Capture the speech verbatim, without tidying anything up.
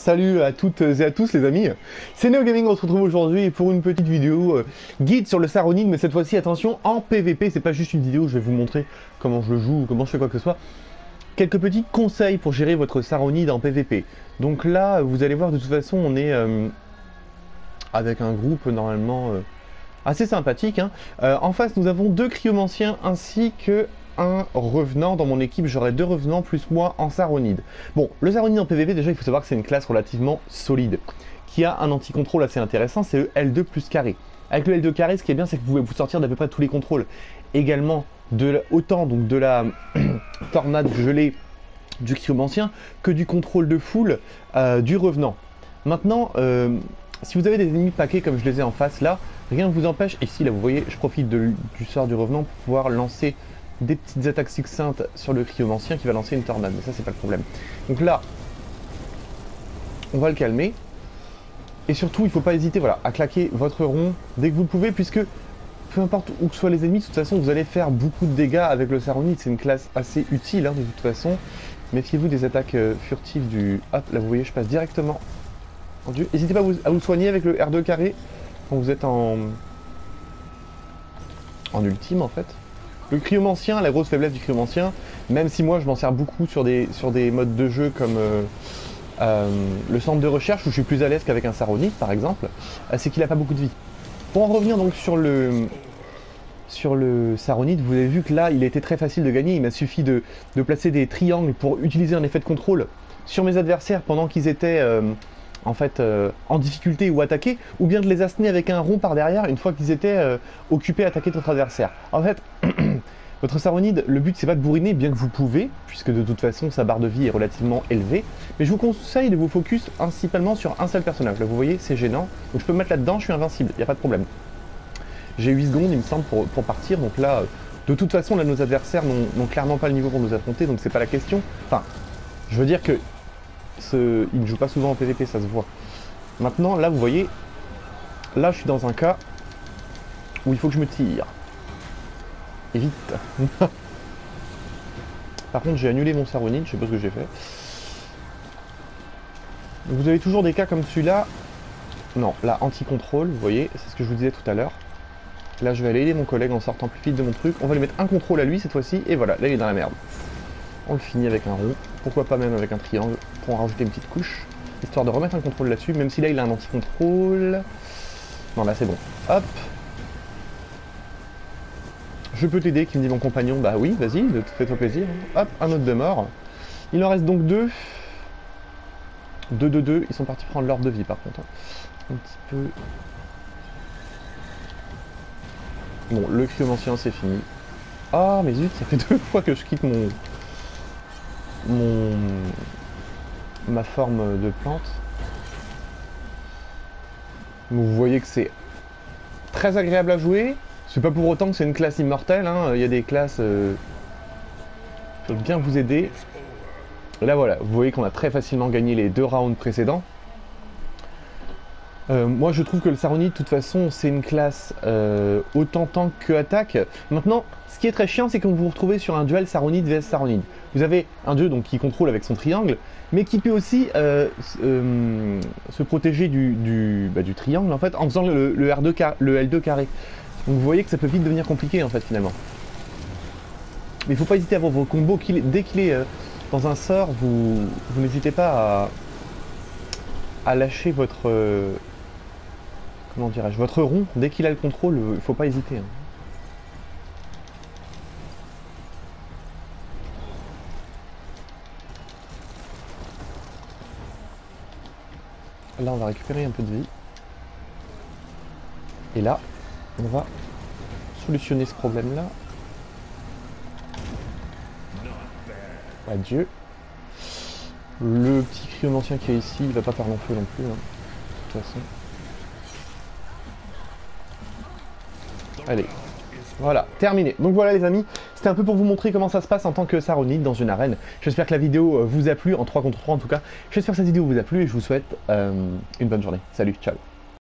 salut à toutes et à tous les amis, c'est NeoGaming, on se retrouve aujourd'hui pour une petite vidéo euh, guide sur le Saronid, mais cette fois-ci attention en P V P, c'est pas juste une vidéo où je vais vous montrer comment je le joue ou comment je fais quoi que ce soit. Quelques petits conseils pour gérer votre Saronid en P V P. Donc là, vous allez voir, de toute façon, on est euh, avec un groupe normalement euh, assez sympathique. Hein. Euh, en face, nous avons deux cryomanciens ainsi que un revenant. Dans mon équipe, j'aurai deux revenants plus moi en Saronid. Bon, le Saronid en P V P, déjà, il faut savoir que c'est une classe relativement solide, qui a un anti-contrôle assez intéressant, c'est le L deux plus carré. Avec le L deux carré, ce qui est bien, c'est que vous pouvez vous sortir d'à peu près tous les contrôles. Également, de la, autant donc de la tornade gelée du cryomancien que du contrôle de foule euh, du revenant. Maintenant, euh, si vous avez des ennemis paquets comme je les ai en face là, rien ne vous empêche, ici là vous voyez, je profite de, du sort du revenant pour pouvoir lancer des petites attaques succinctes sur le cryomancien qui va lancer une tornade, mais ça c'est pas le problème. Donc là, on va le calmer. Et surtout, il ne faut pas hésiter voilà, à claquer votre rond dès que vous le pouvez, puisque peu importe où que soient les ennemis, de toute façon vous allez faire beaucoup de dégâts avec le Saronid, c'est une classe assez utile hein, de toute façon. Méfiez-vous des attaques euh, furtives du... Hop, là vous voyez, je passe directement en Dieu. N'hésitez pas à vous, à vous soigner avec le R deux carré quand vous êtes en... en ultime en fait. Le cryomancien, la grosse faiblesse du cryomancien, même si moi je m'en sers beaucoup sur des, sur des modes de jeu comme euh, euh, le centre de recherche où je suis plus à l'aise qu'avec un Saronid par exemple, euh, c'est qu'il n'a pas beaucoup de vie. Pour en revenir donc sur le, sur le Saronid, vous avez vu que là il était très facile de gagner, il m'a suffi de, de placer des triangles pour utiliser un effet de contrôle sur mes adversaires pendant qu'ils étaient euh, en fait euh, en difficulté ou attaqués, ou bien de les assener avec un rond par derrière une fois qu'ils étaient euh, occupés à attaquer votre adversaire. En fait, votre Saronid, le but c'est pas de bourriner, bien que vous pouvez, puisque de toute façon sa barre de vie est relativement élevée, mais je vous conseille de vous focus principalement sur un seul personnage. Là vous voyez, c'est gênant, donc je peux me mettre là-dedans, je suis invincible, il n'y a pas de problème. J'ai huit secondes il me semble pour, pour partir, donc là, de toute façon là nos adversaires n'ont clairement pas le niveau pour nous affronter, donc c'est pas la question. Enfin, je veux dire que ce, il ne joue pas souvent en P V P, ça se voit. Maintenant, là vous voyez, là je suis dans un cas où il faut que je me tire. Et vite. Par contre j'ai annulé mon Saronid, je sais pas ce que j'ai fait. Donc, vous avez toujours des cas comme celui-là. Non, là anti-contrôle, vous voyez, c'est ce que je vous disais tout à l'heure. Là je vais aller aider mon collègue en sortant plus vite de mon truc. On va lui mettre un contrôle à lui cette fois-ci, et voilà, là il est dans la merde. On le finit avec un rond, pourquoi pas même avec un triangle, pour en rajouter une petite couche, histoire de remettre un contrôle là-dessus, même si là il a un anti-contrôle. Non là c'est bon, hop. Je peux t'aider, qui me dit mon compagnon, bah oui, vas-y, fais-toi plaisir. Hop, un autre de mort. Il en reste donc deux. Deux, deux, deux, ils sont partis prendre l'ordre de vie par contre. Un petit peu... Bon, le cryomancien c'est fini. Ah mais zut, ça fait deux fois que je quitte mon... mon... ma forme de plante. Vous voyez que c'est très agréable à jouer. C'est pas pour autant que c'est une classe immortelle, hein. Il y a des classes euh, qui peuvent bien vous aider. Et là voilà, vous voyez qu'on a très facilement gagné les deux rounds précédents. Euh, moi je trouve que le Saronid de toute façon c'est une classe euh, autant tank que attaque. Maintenant ce qui est très chiant c'est que vous vous retrouvez sur un duel Saronid vs Saronid. Vous avez un dieu donc qui contrôle avec son triangle, mais qui peut aussi euh, euh, se protéger du, du, bah, du triangle en fait en faisant le, le, R deux, le L deux carré. Donc vous voyez que ça peut vite devenir compliqué en fait finalement. Mais il ne faut pas hésiter à avoir vos combos, dès qu'il est euh, dans un sort, vous, vous n'hésitez pas à, à lâcher votre... Euh, comment dirais-je, votre rond, dès qu'il a le contrôle, il ne faut pas hésiter. Hein. Là on va récupérer un peu de vie. Et là, on va solutionner ce problème là. Adieu. Le petit cryomancien qui est ici, il va pas faire long feu non plus, hein, de toute façon. Allez, voilà, terminé. Donc voilà les amis, c'était un peu pour vous montrer comment ça se passe en tant que Saronid dans une arène. J'espère que la vidéo vous a plu, en trois contre trois en tout cas. J'espère que cette vidéo vous a plu et je vous souhaite euh, une bonne journée. Salut, ciao.